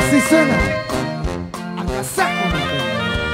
Así suena Agasajo Norteño.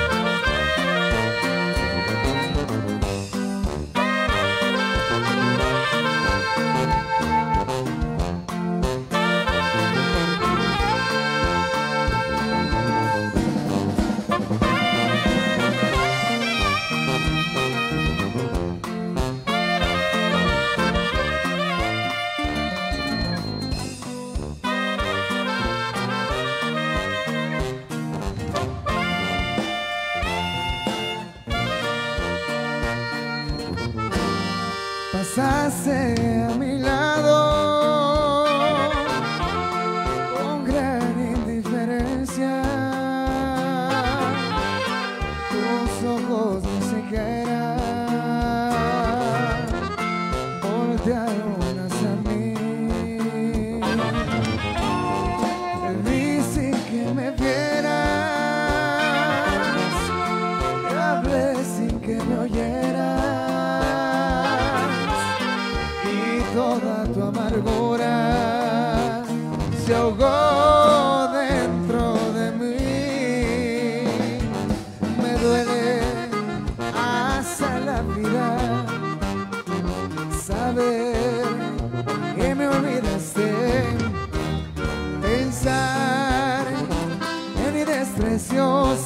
Pasaste a mi lado con gran indiferencia, tus ojos de ceguera voltearon hacia mí. Vi sin que me vieras, te hablé sin que me oyeras. Toda tu amargura se ahogó dentro de mí. Me duele hasta la vida saber que me olvidaste, pensar en mis desprecios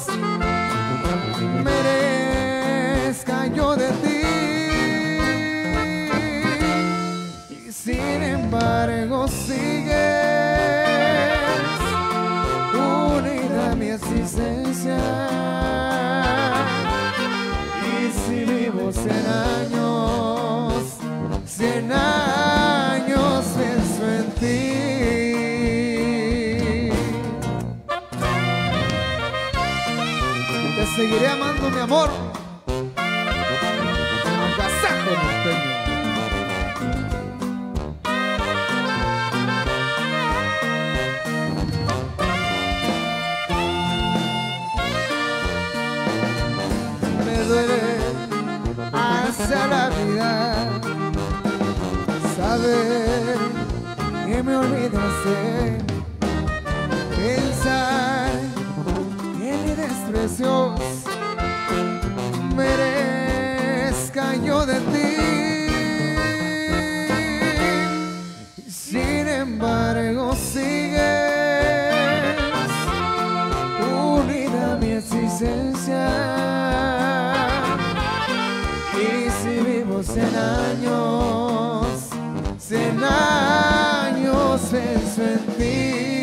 merezca yo de ti. Sin embargo sigues unida a mi existencia, y si vivo 100 años pienso en ti. Te seguiré amando, mi amor. Agasajo Norteño. Duele hacia la vida saber que me olvidaste, pensar que mis desprecios merezca yo de ti. Sin embargo sigues unida a mi existencia, y si vivo 100 años pienso en ti.